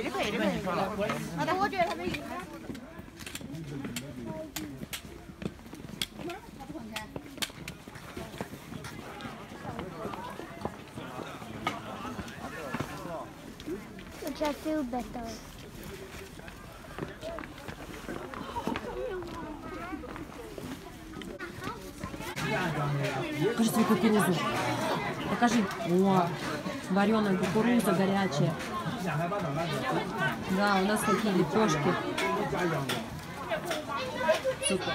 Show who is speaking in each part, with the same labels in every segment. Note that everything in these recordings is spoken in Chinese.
Speaker 1: 可以的，可以的，可以的。好的，我觉得他们应该。
Speaker 2: Which I feel better.
Speaker 3: Покажи свою кукурузу. Покажи. О, вареная кукуруза горячая. Да, у нас такие лепешки. Супер.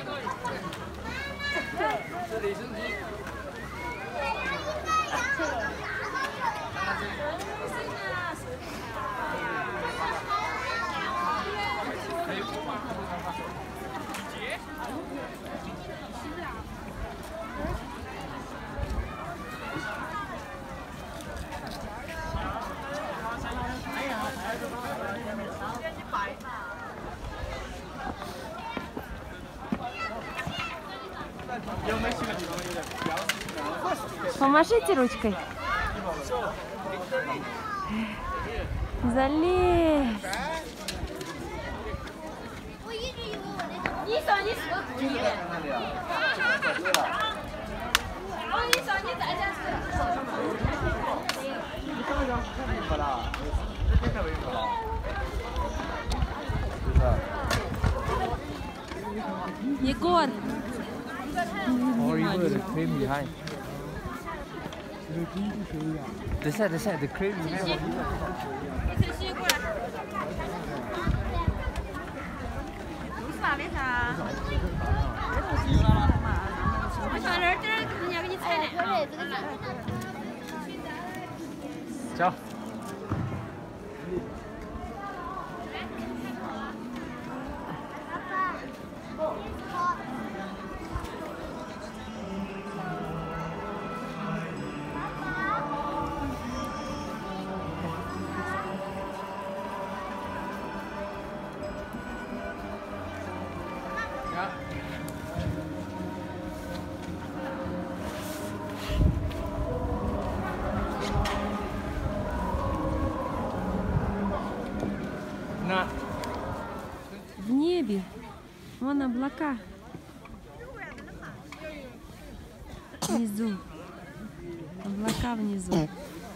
Speaker 3: Помашите ручкой. Залезь. Егор.
Speaker 4: Oliver, the cream behind. 等下，the cream behind.
Speaker 1: 啥的噻？我上这儿人家给你采的。
Speaker 4: 走。
Speaker 3: В небе. Вон облака. Внизу. Облака внизу.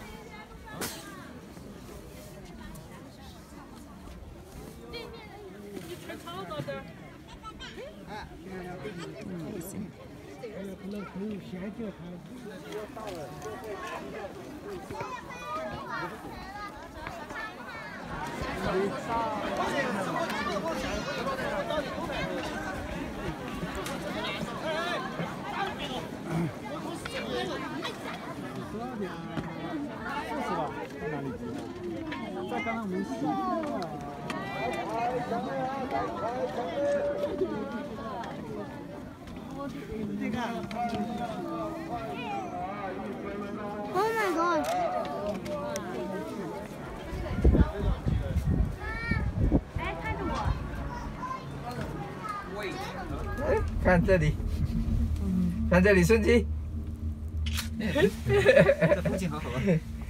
Speaker 2: Oh my god.
Speaker 4: 看这里，看这里，顺基。
Speaker 5: 这风景好好啊！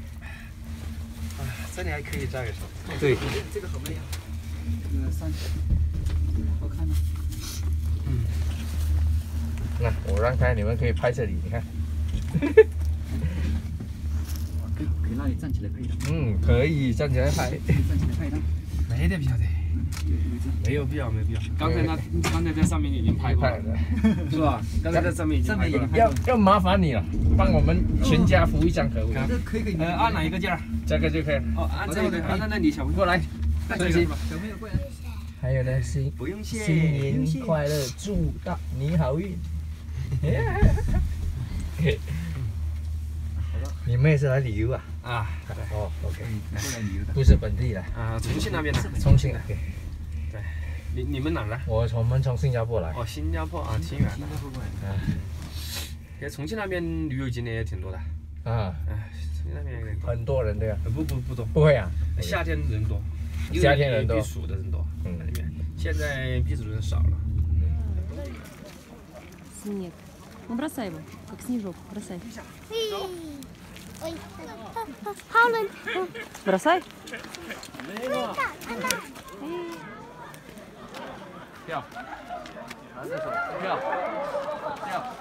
Speaker 5: 这里还可以照一照。
Speaker 4: 对。
Speaker 5: 这个好美呀！山，好看吗？
Speaker 4: 那我让开，你们可以拍这里，你看。
Speaker 5: 可以那里站起来拍一张。
Speaker 4: 可以站起来拍。
Speaker 5: 站起来拍一张。
Speaker 6: 没得必要的，没有必要，没必要。刚才在上面已经拍过了，是吧？刚才在上面已经拍过了。
Speaker 4: 要麻烦你了，帮我们全家福一张可不
Speaker 5: 可以？
Speaker 6: 按哪一个键？
Speaker 4: 这个就可以。
Speaker 6: 哦，按这个。那你小朋友过来，
Speaker 4: 顺基。
Speaker 5: 小朋友过来。
Speaker 4: 还有呢，
Speaker 5: 不用谢，
Speaker 4: 新年快乐，祝大你好运。你们也是来旅游啊？
Speaker 6: 啊，
Speaker 4: 哦 ，OK，
Speaker 5: 过来旅游的，
Speaker 4: 不是本地的
Speaker 6: 啊，重庆那边的，
Speaker 4: 重庆的。
Speaker 6: 对，你们哪来？
Speaker 4: 我们从新加坡来。
Speaker 6: 哦，新加坡啊，挺远的。
Speaker 5: 新加坡过来。
Speaker 6: 在重庆那边旅游景点也挺多的。
Speaker 4: 啊。
Speaker 6: 重庆那边
Speaker 4: 很多人对啊。
Speaker 6: 不多。
Speaker 4: 不会啊。
Speaker 6: 夏天人多。
Speaker 4: 夏天人多。
Speaker 6: 避暑的人多。那里面现在避暑的人少了。
Speaker 3: Снег. Ну бросай его, как снежок, бросай.
Speaker 2: Ой. Паулен.
Speaker 3: Бросай.
Speaker 6: 跳，拿这手跳，跳。